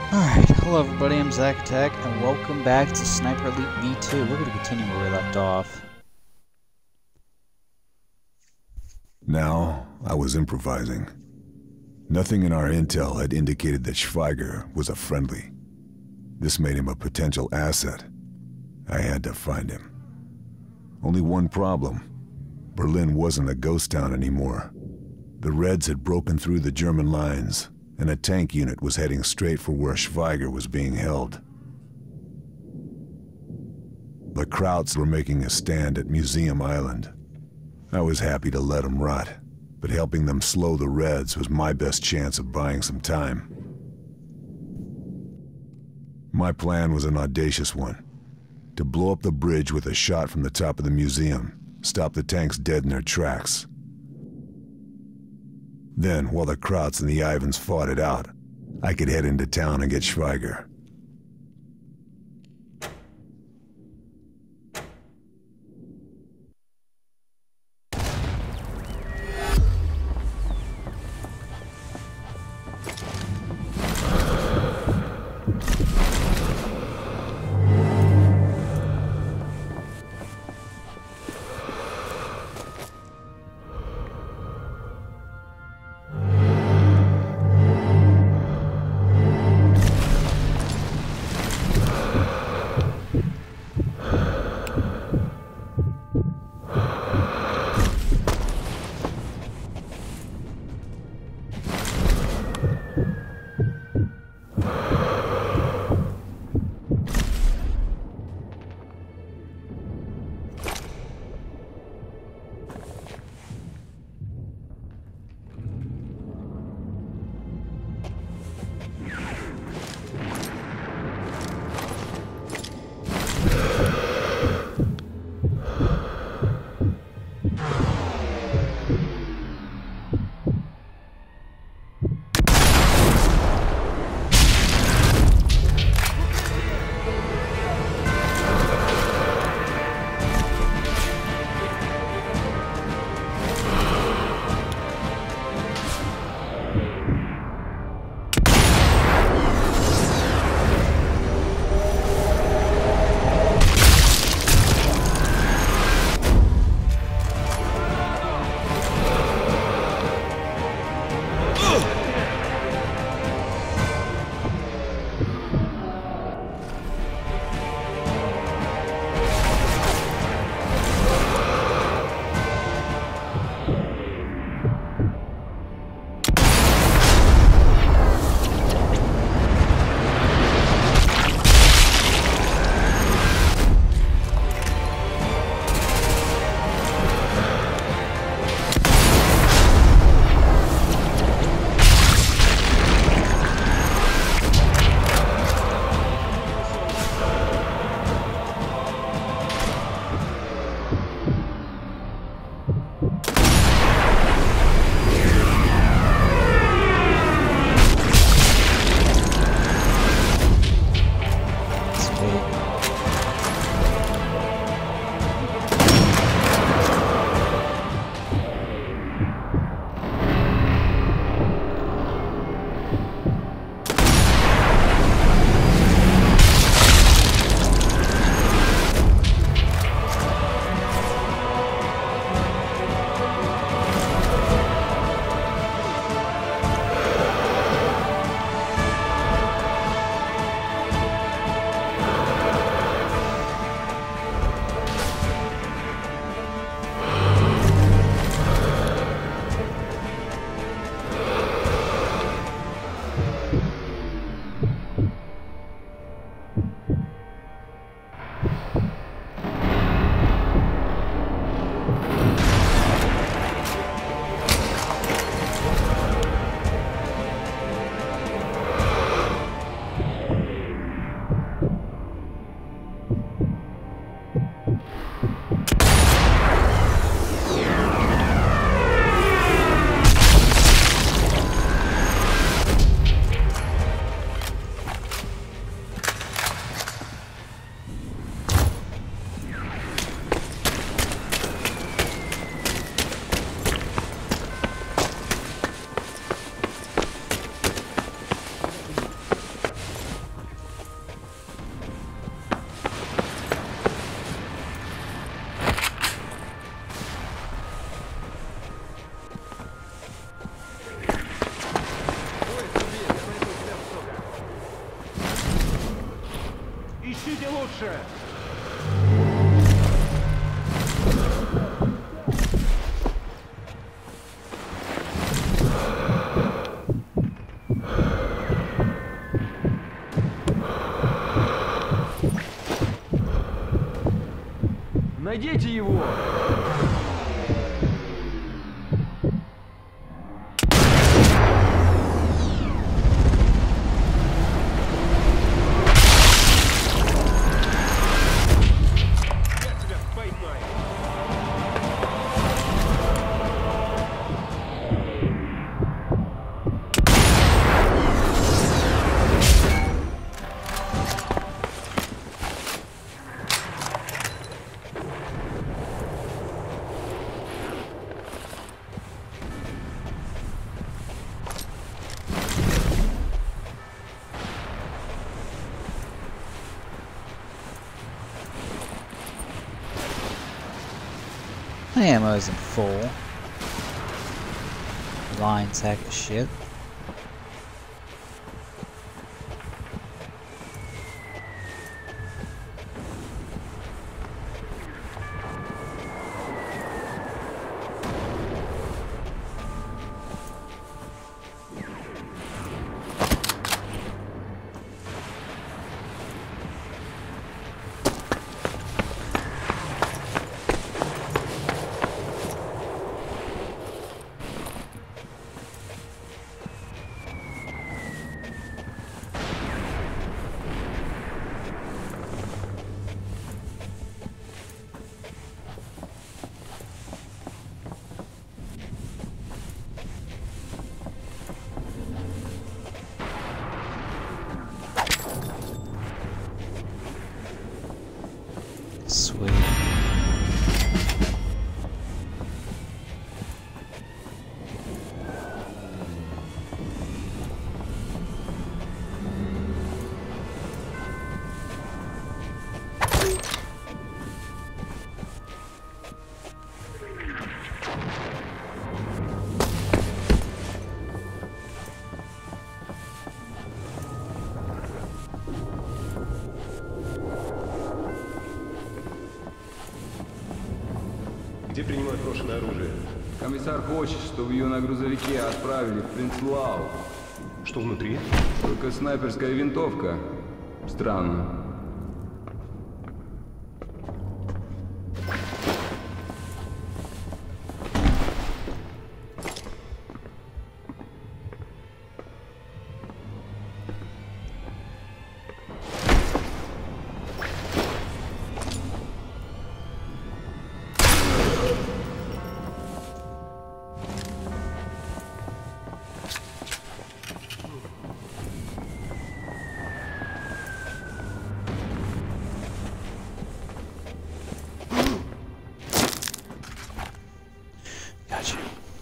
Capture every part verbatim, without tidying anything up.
Alright, hello everybody, I'm Zach Attack, and welcome back to Sniper Elite V two. We're going to continue where we left off. Now, I was improvising. Nothing in our intel had indicated that Schweiger was a friendly. This made him a potential asset. I had to find him. Only one problem. Berlin wasn't a ghost town anymore. The Reds had broken through the German lines, and a tank unit was heading straight for where Schweiger was being held. The Krauts were making a stand at Museum Island. I was happy to let them rot, but helping them slow the Reds was my best chance of buying some time. My plan was an audacious one. To blow up the bridge with a shot from the top of the museum, stop the tanks dead in their tracks. Then, while the Krauts and the Ivans fought it out, I could head into town and get Schweiger. Дальше! Найдите его! My ammo isn't full. Lying sack of shit. Sweet. Где принимают брошенное оружие? Комиссар хочет, чтобы ее на грузовике отправили в Принцлау. Что внутри? Только снайперская винтовка. Странно. Gotcha.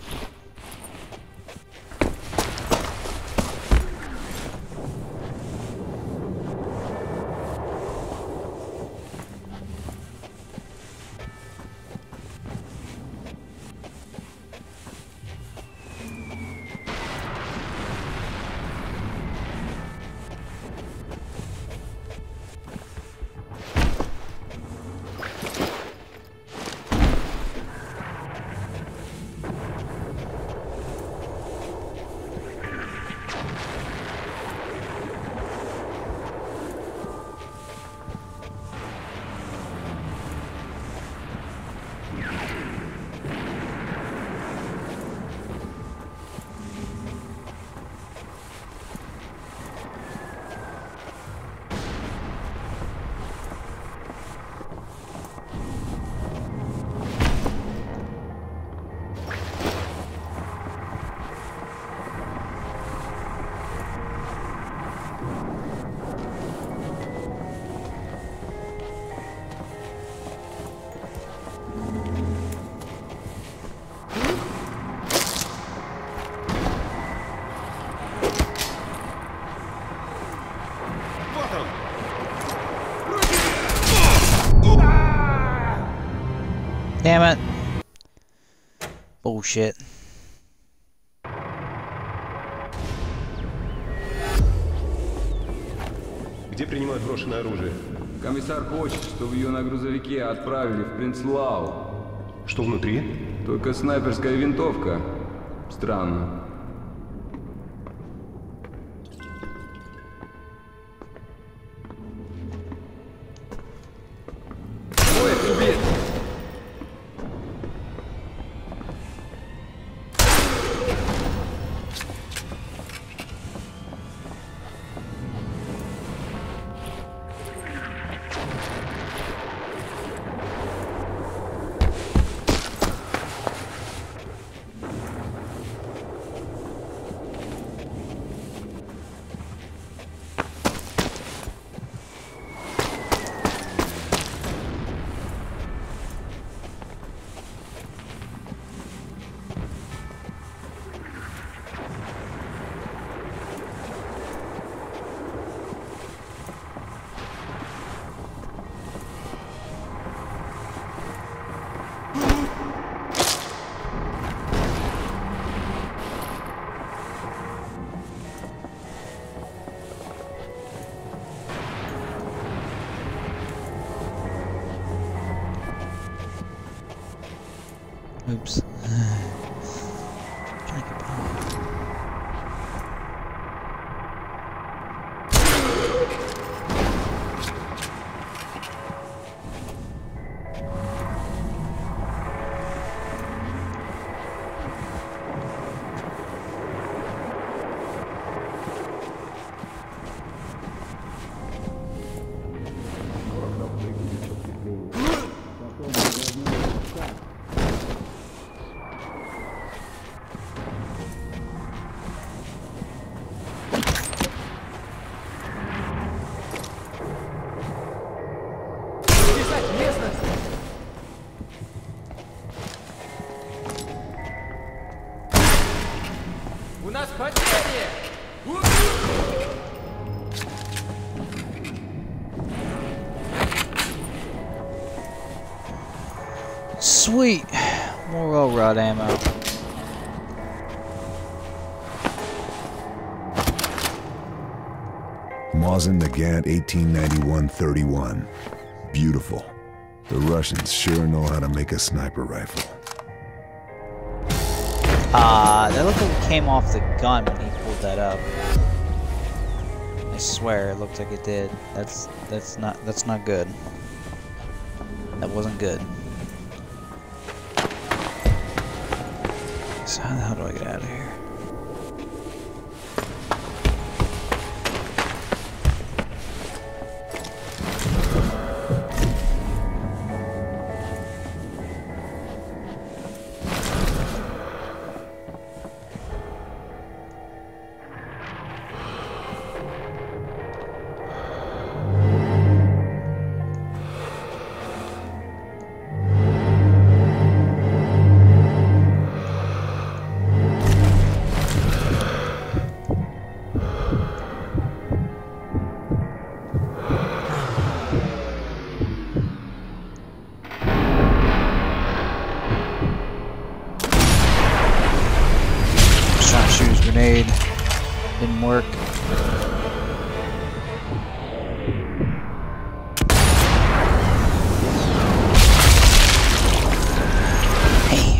Damn it. Bullshit. Где принимают брошенное оружие? Комиссар хочет, чтобы ее на грузовике отправили в Принцлау. Что внутри? Только снайперская винтовка. Странно. Ой, тебе! Oops. Trying to get behind. У нас потери! Sweet! More roll rod ammo. Mosin Nagant eighteen ninety-one thirty-one. Beautiful. The Russians sure know how to make a sniper rifle. Ah, uh, that looked like it came off the gun when he pulled that up. I swear, it looked like it did. That's that's not that's not good. That wasn't good. So how the hell do I get out of here? Grenade didn't work. Hey.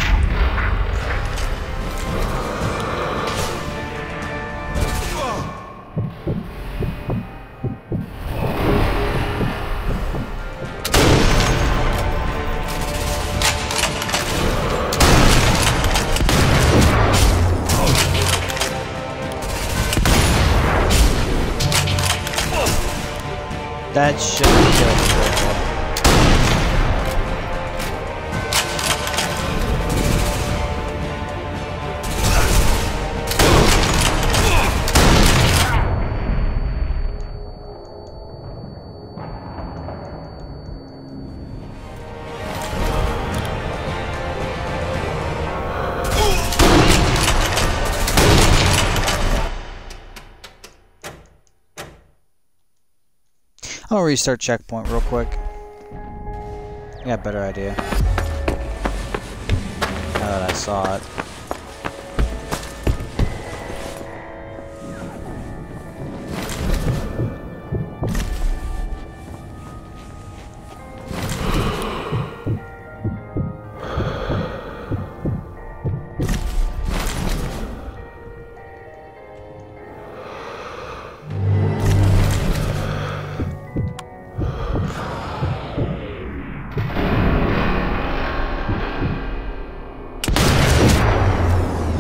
That should kill I'll restart checkpoint real quick. I got a better idea. Now that I saw it.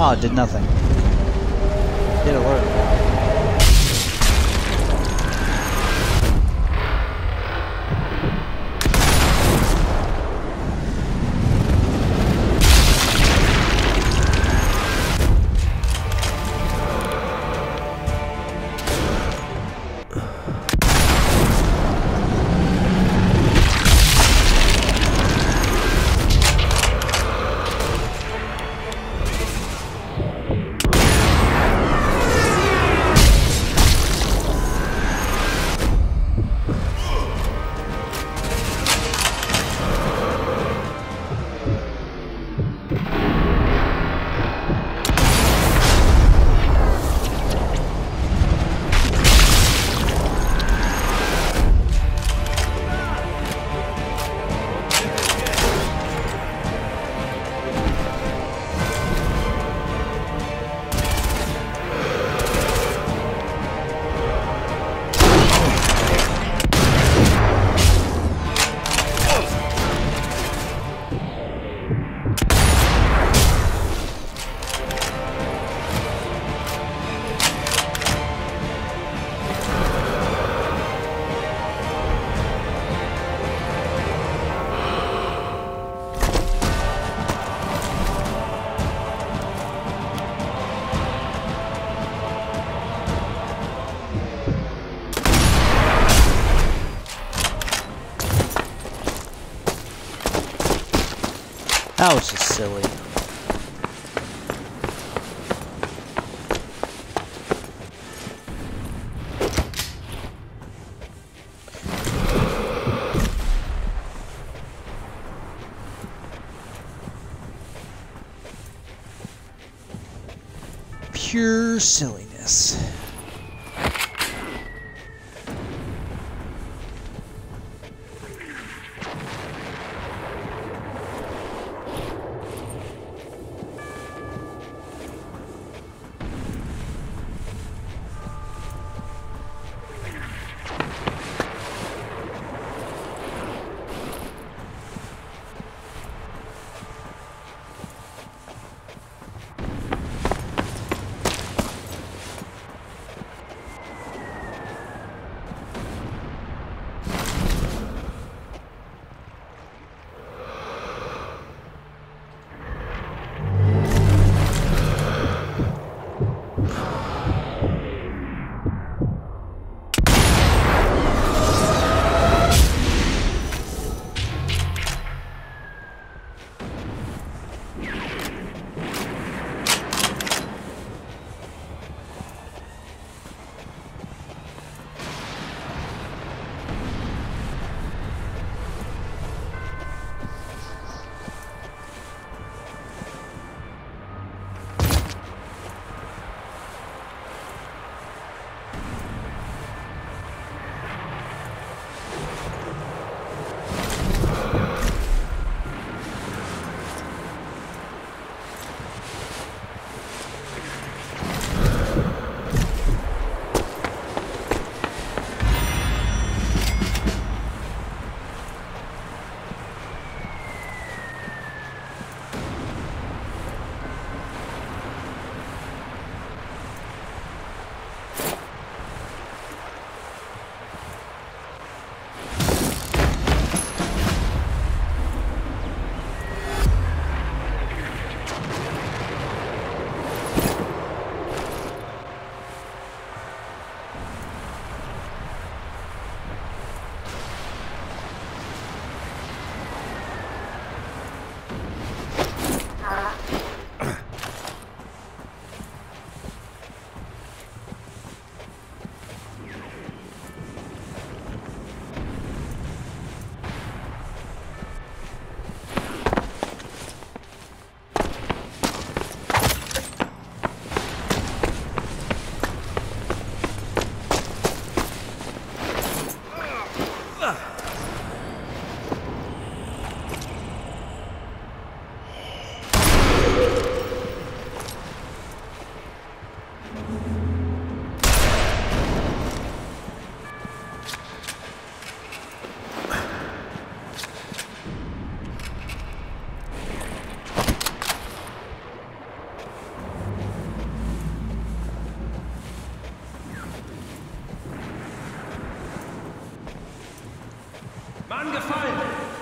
Oh, it did nothing. It did alert. That was just silly. Pure silliness. Mann gefallen!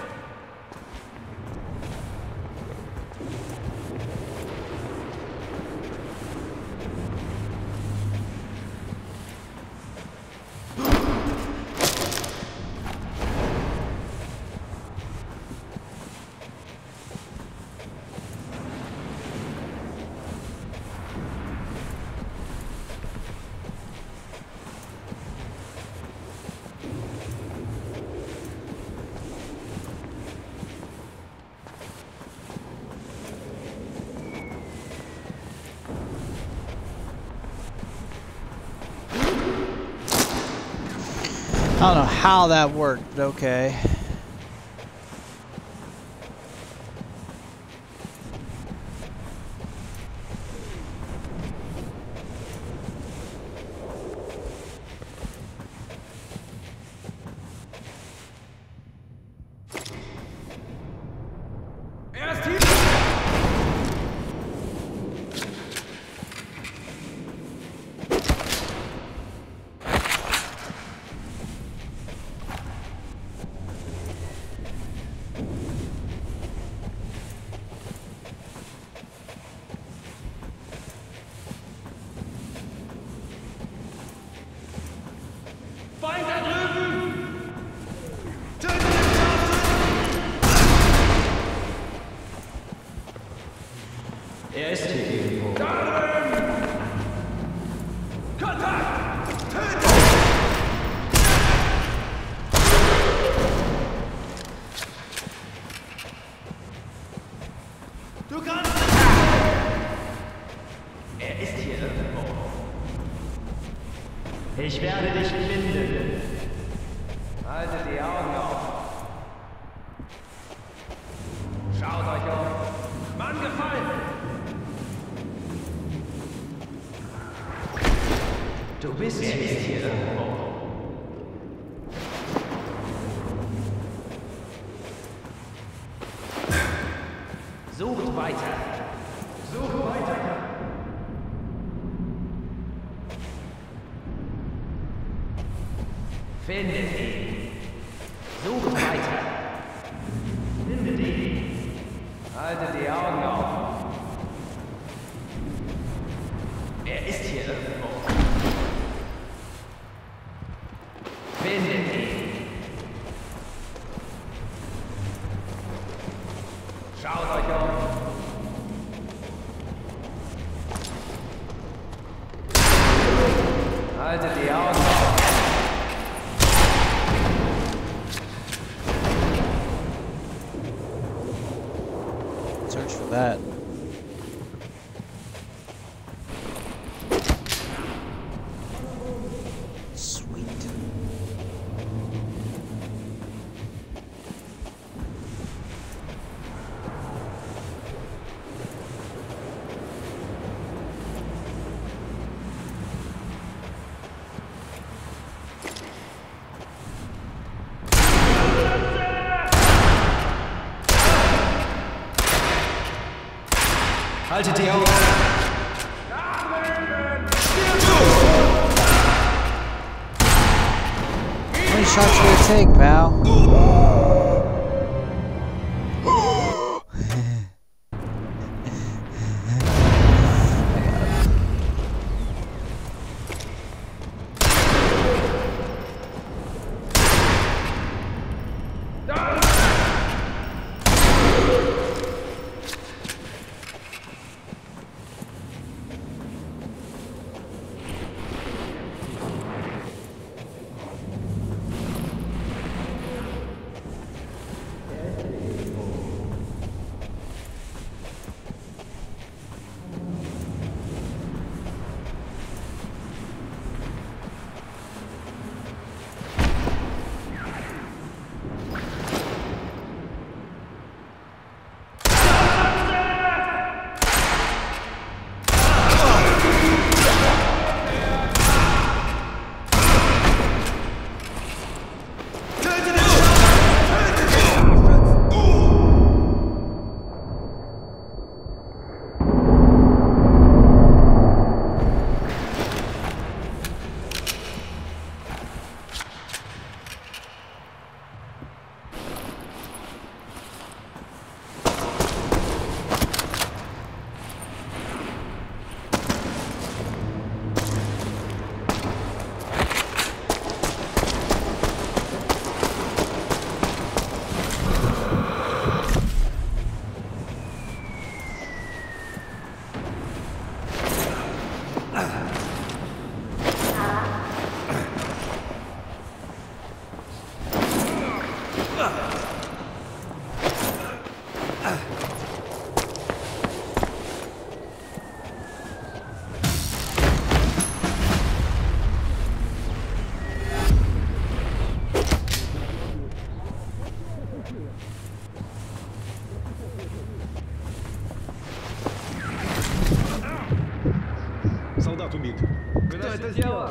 I don't know how that worked, but okay. Erst hier! Feind da drüben! Tötet den Er ist hier irgendwo. Kontakt! Tötet! Du kannst es! Er ist hier irgendwo. Ich werde dich finden. Haltet die Augen auf! Schaut euch um! Mann gefallen! Du bist er ist hier irgendwo. Sucht weiter! Sucht weiter! Findet ihn! Sucht weiter! Findet ihn! Haltet die Augen auf! Er ist hier irgendwo. Findet ihn! Schaut euch um! Haltet die Augen auf! Search for that. Sweet. Haltet die Augen. How many shots will it take, pal? Солдат убит. Кто это сделал?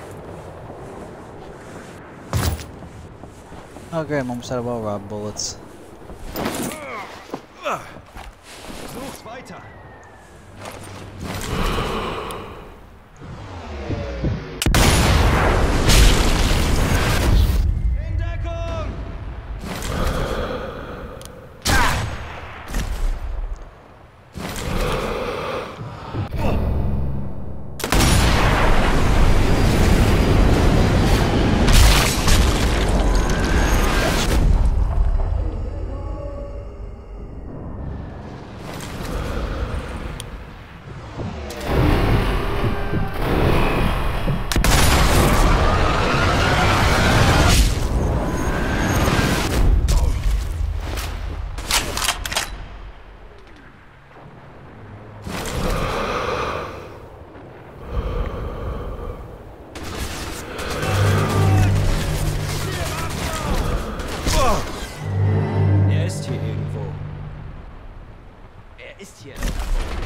Oh great, I'm almost out of all rod bullets. Such's weiter. In Deckung! Er ist hier irgendwo. Er ist hier irgendwo.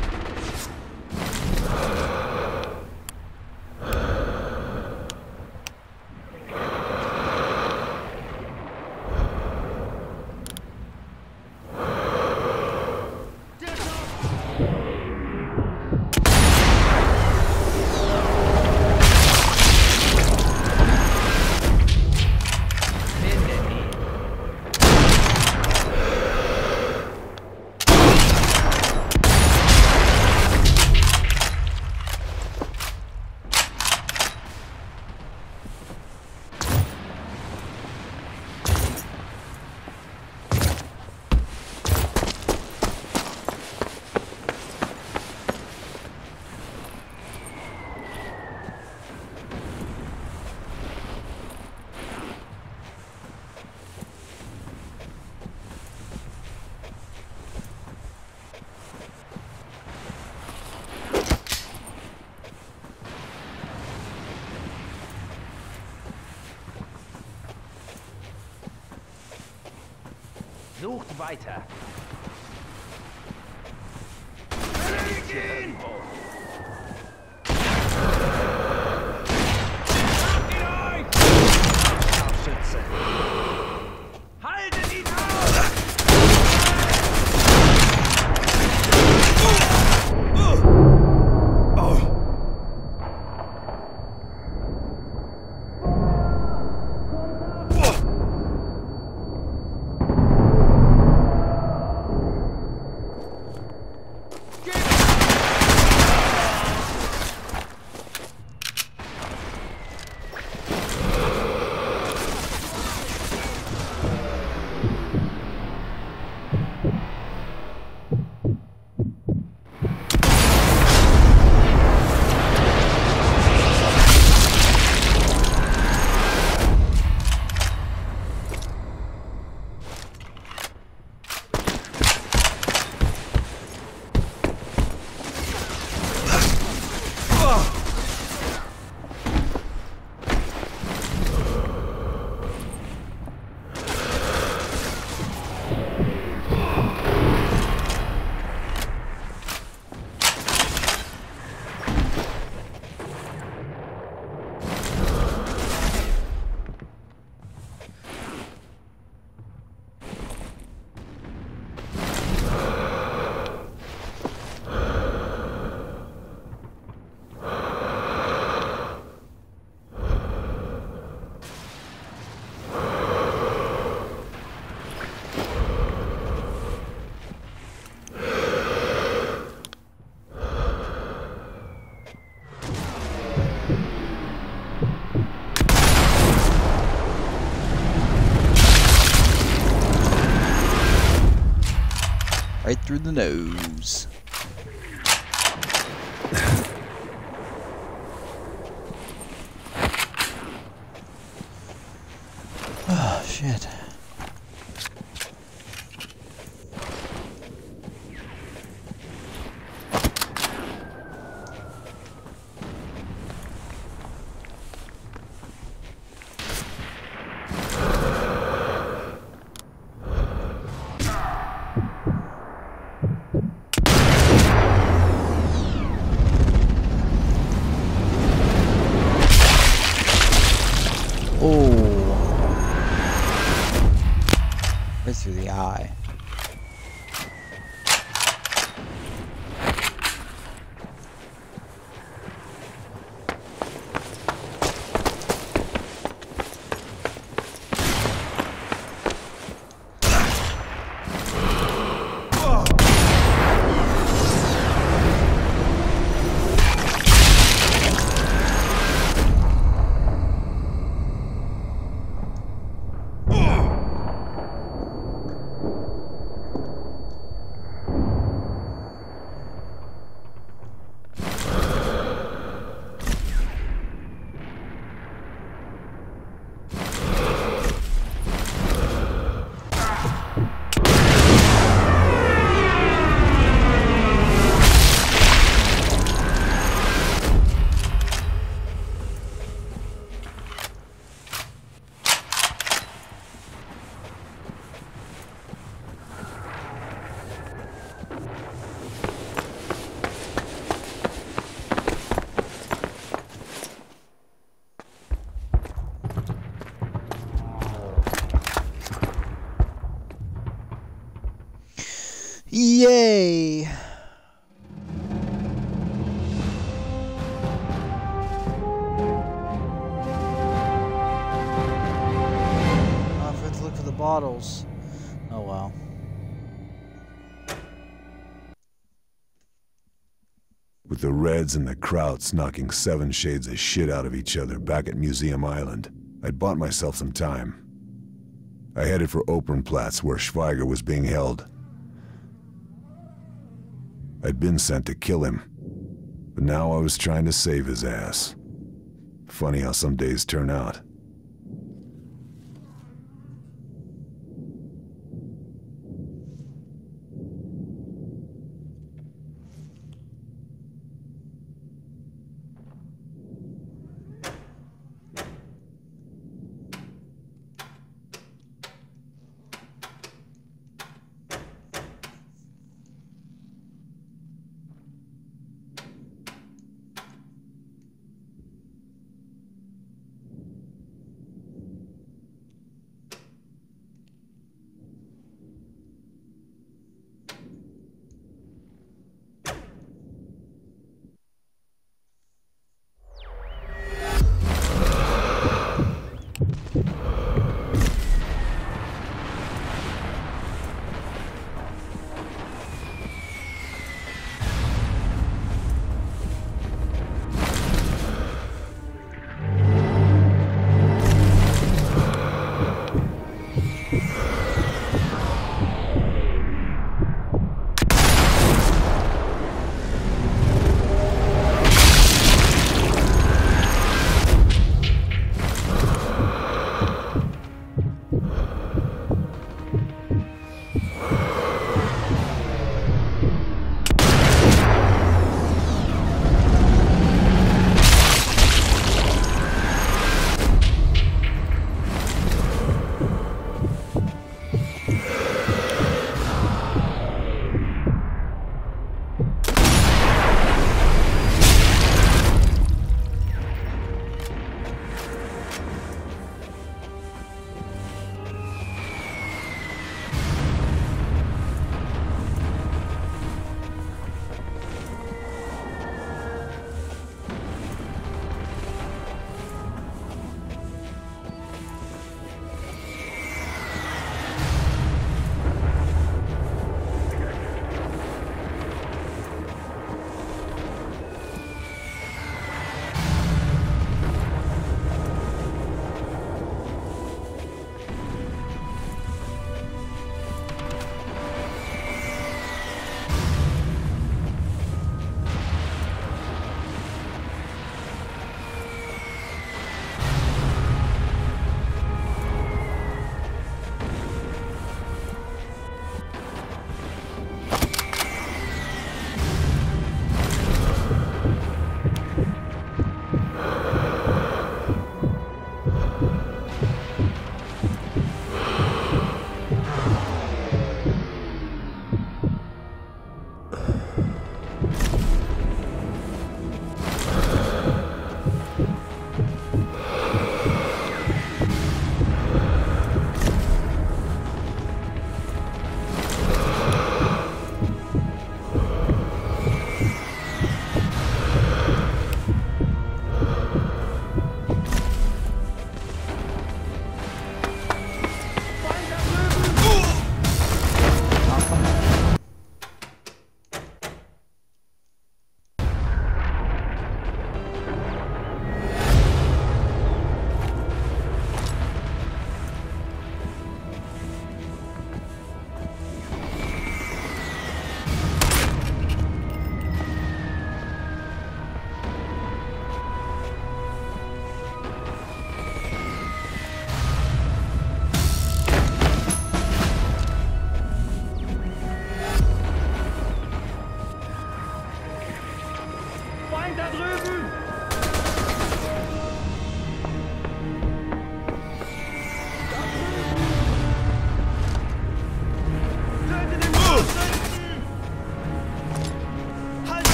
Sucht weiter. Er ist hier irgendwo. Scharfschütze. Haltet ihn auf! Right through the nose. Oh, shit. Right through the eye. Yay! Oh, I forgot to look for the bottles. Oh well. With the Reds and the Krauts knocking seven shades of shit out of each other back at Museum Island, I'd bought myself some time. I headed for Opernplatz, where Schweiger was being held. I'd been sent to kill him, but now I was trying to save his ass. Funny how some days turn out.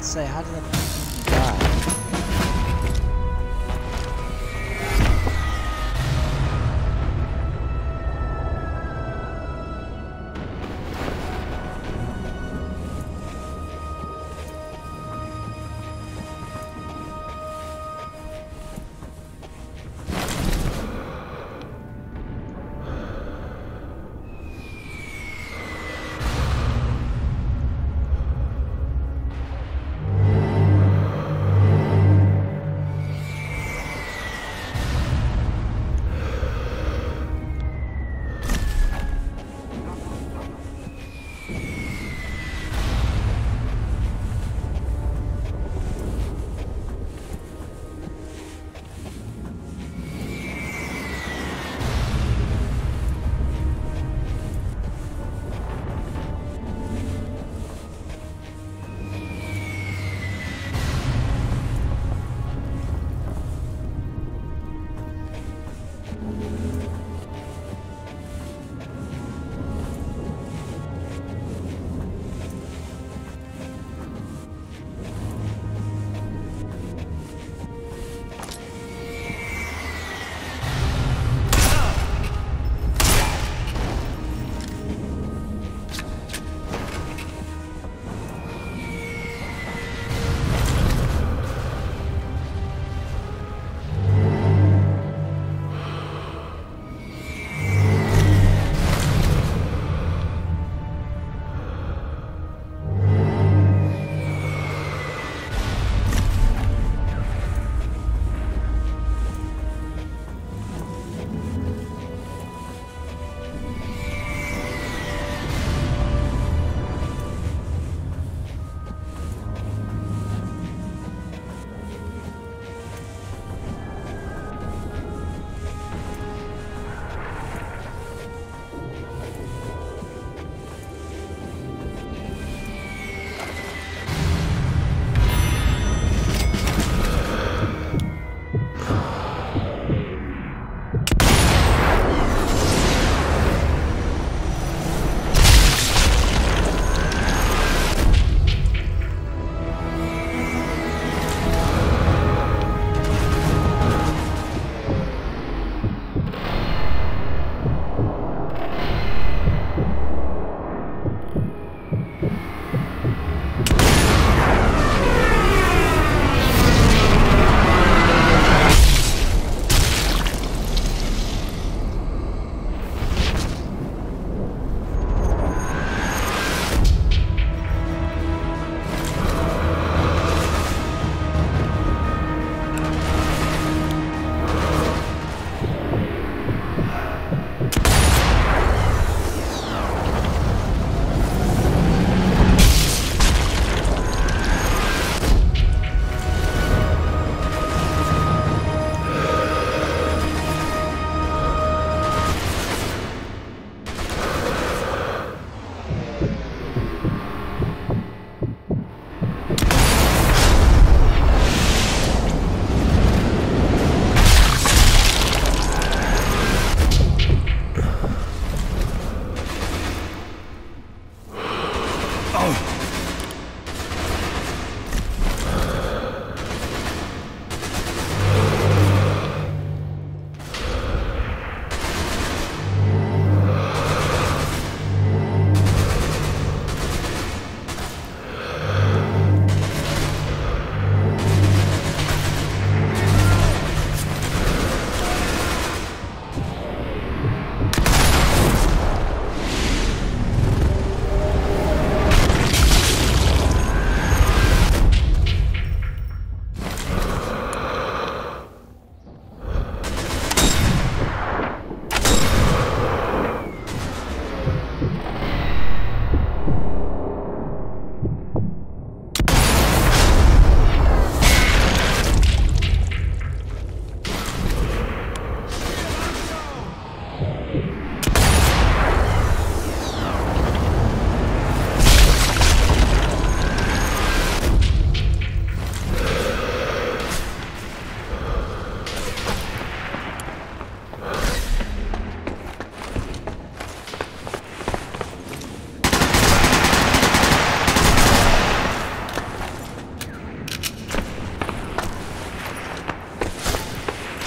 say, how did that thing die?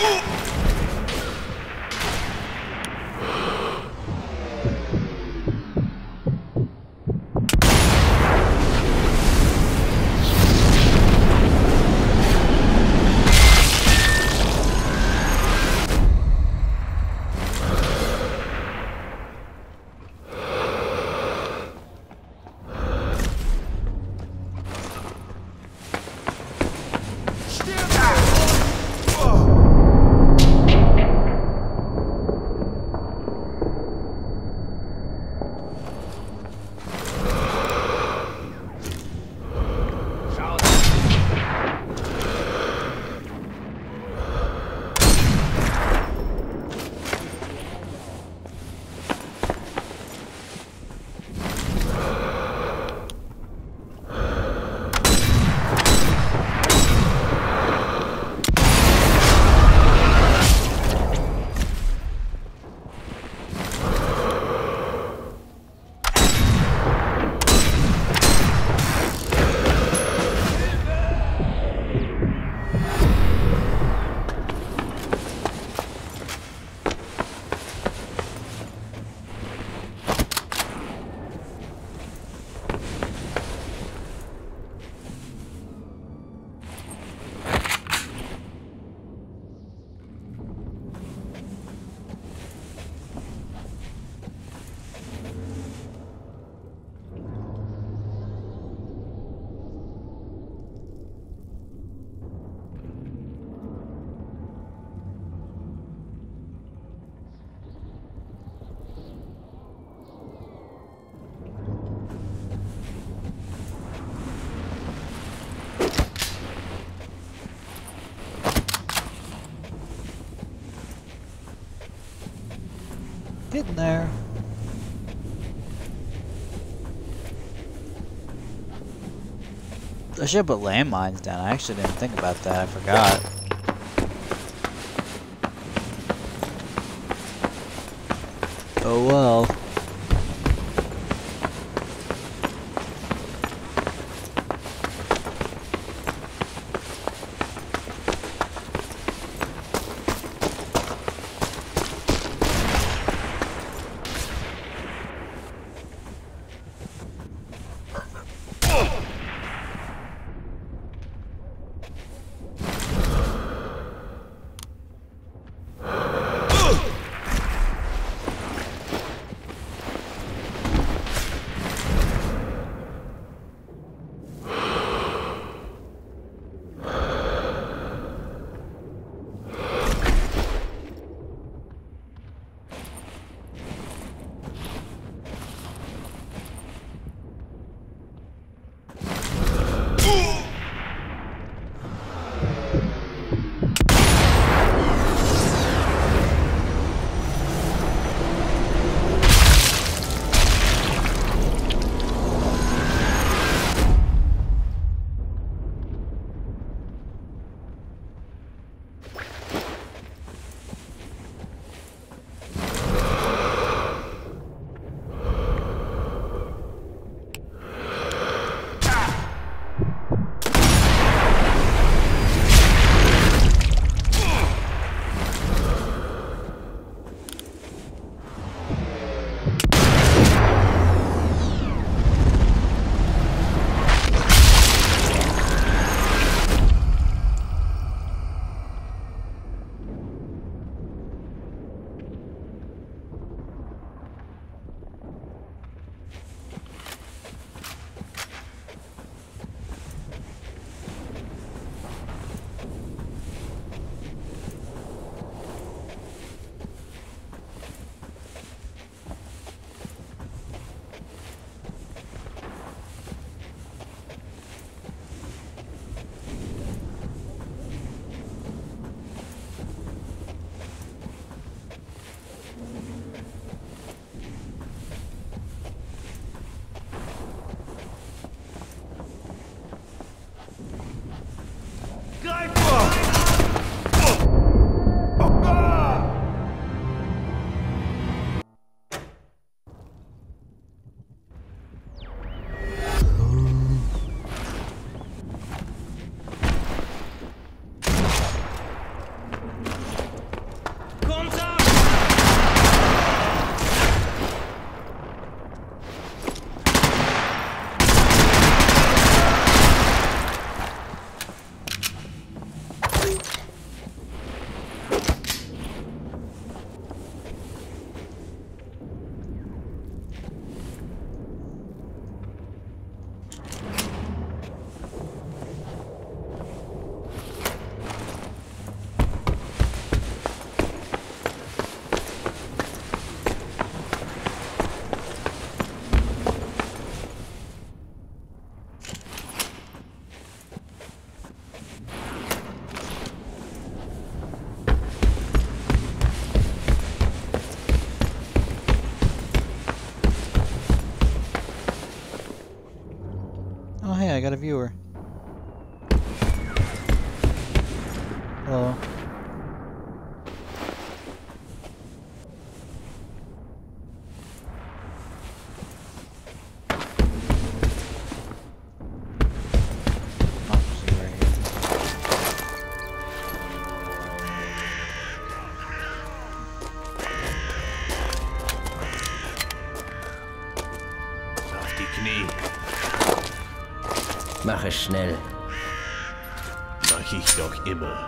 Getting there. I should put landmines down. I actually didn't think about that. I forgot. Oh well. got a viewer. Hello. Auf die Knie. Mach es schnell. Mach ich doch immer.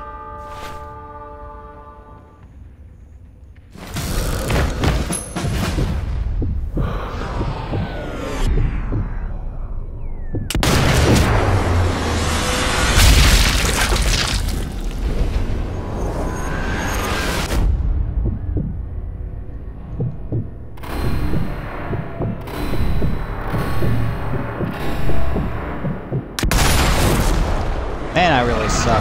Man, I really suck.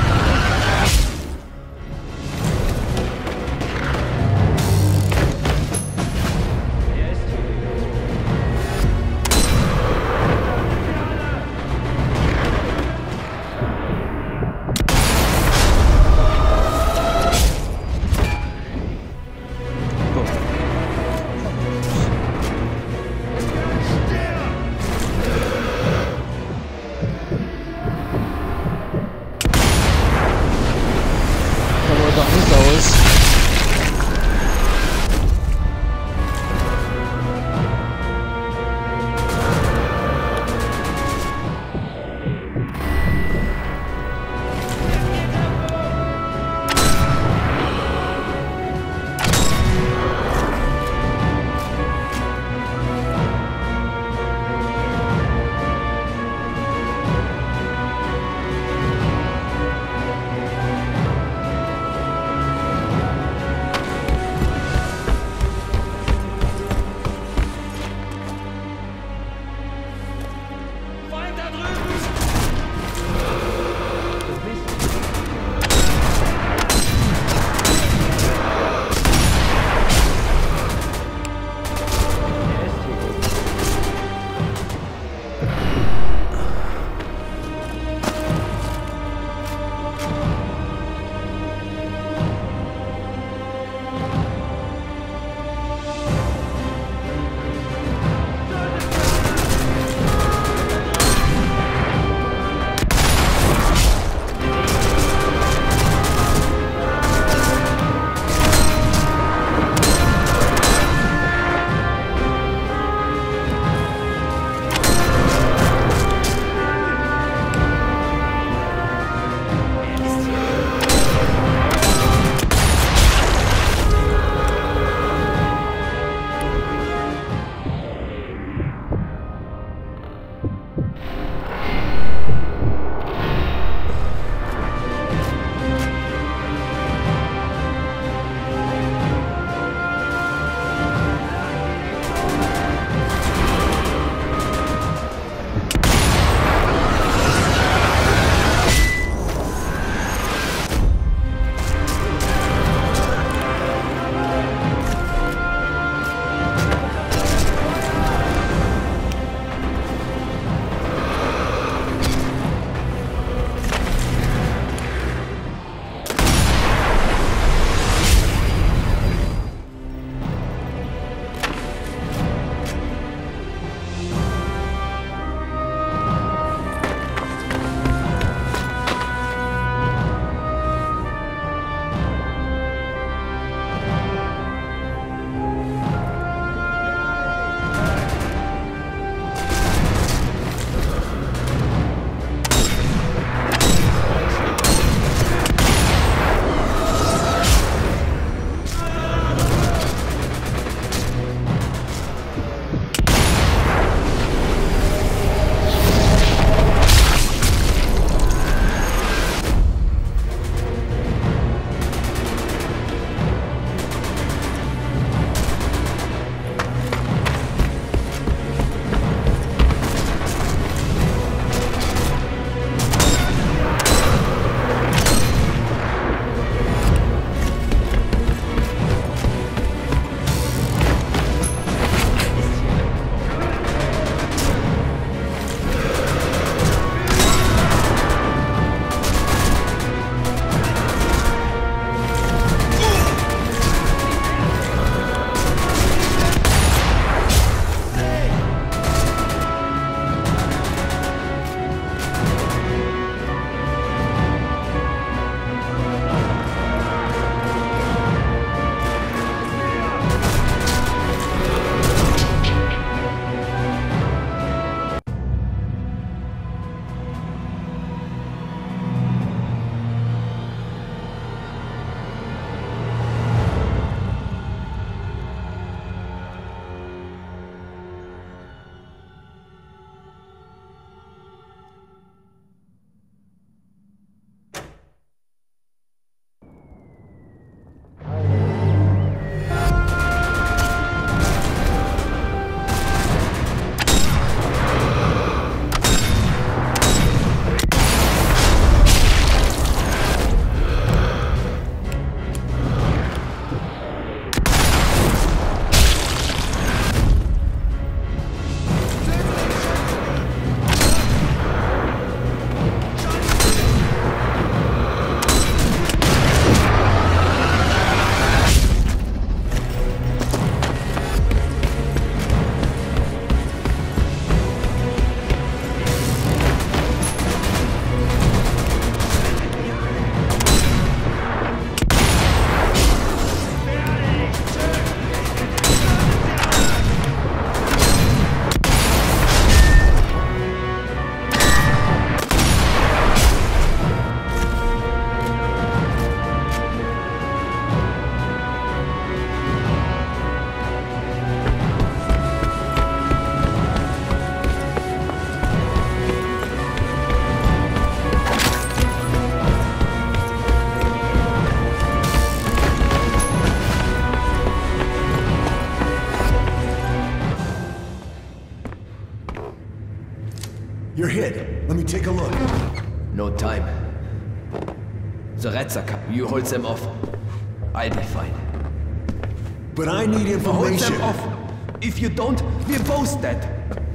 You're hit. Let me take a look. No time. The rats are coming. You hold them off. I'll be fine. But I need Hold information. them off. If you don't, we're both dead.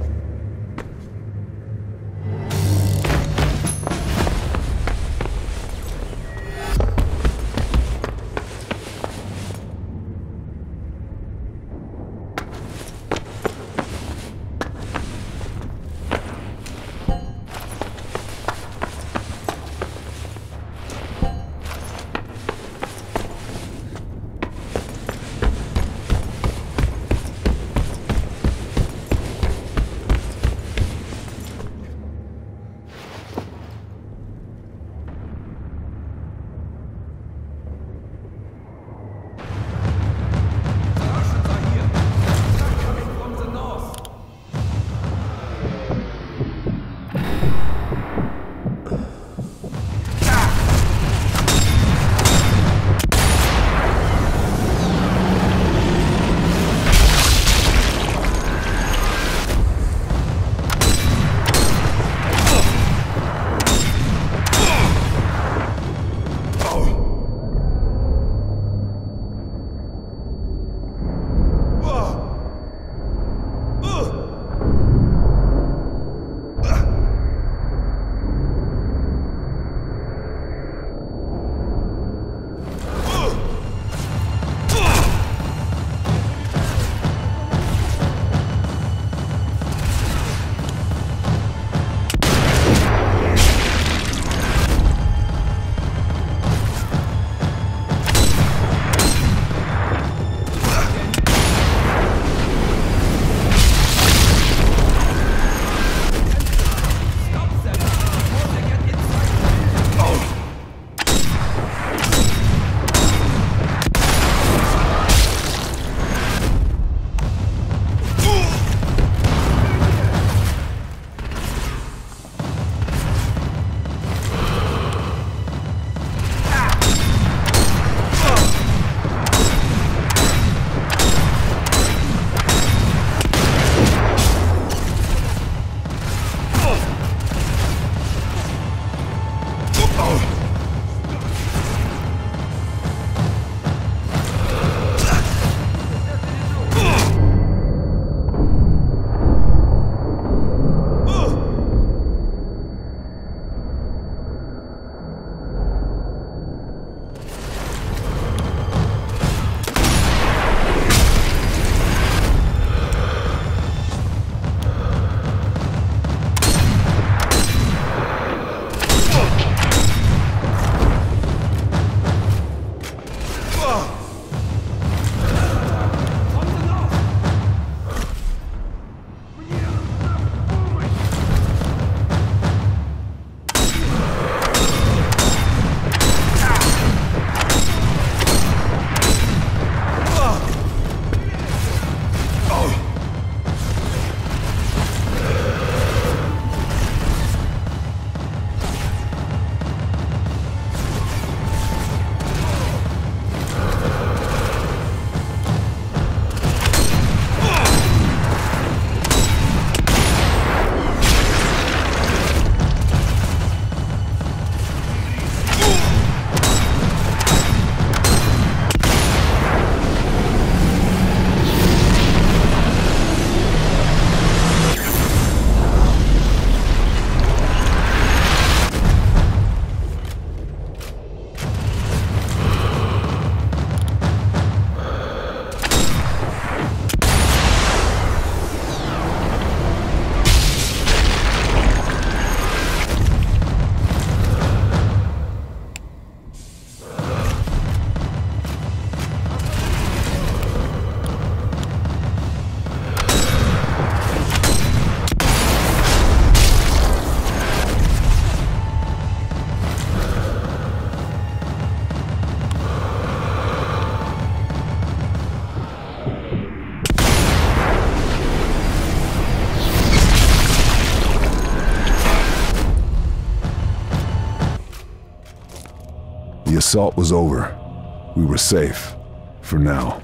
The assault was over. We were safe. For now.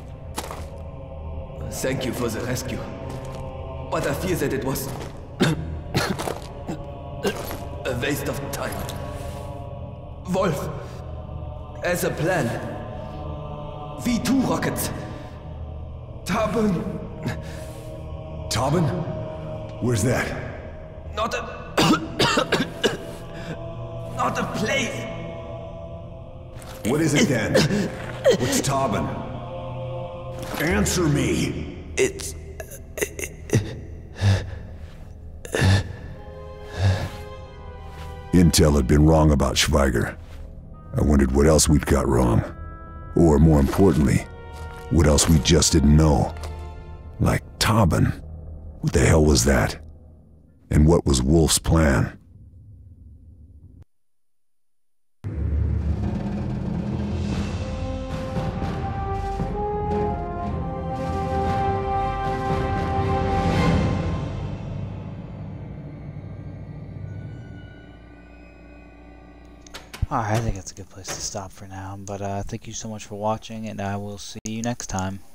Thank you for the rescue. But I fear that it was A waste of time. Wolf, as a plan. V two rockets. Tarbin. Tobin? Where's that? Not a... Not a place. What is it then? What's Tobin? Answer me! It's... Intel had been wrong about Schweiger. I wondered what else we'd got wrong. Or, more importantly, what else we just didn't know. Like Tobin. What the hell was that? And what was Wolf's plan? Alright, I think that's a good place to stop for now, but uh, thank you so much for watching, and I will see you next time.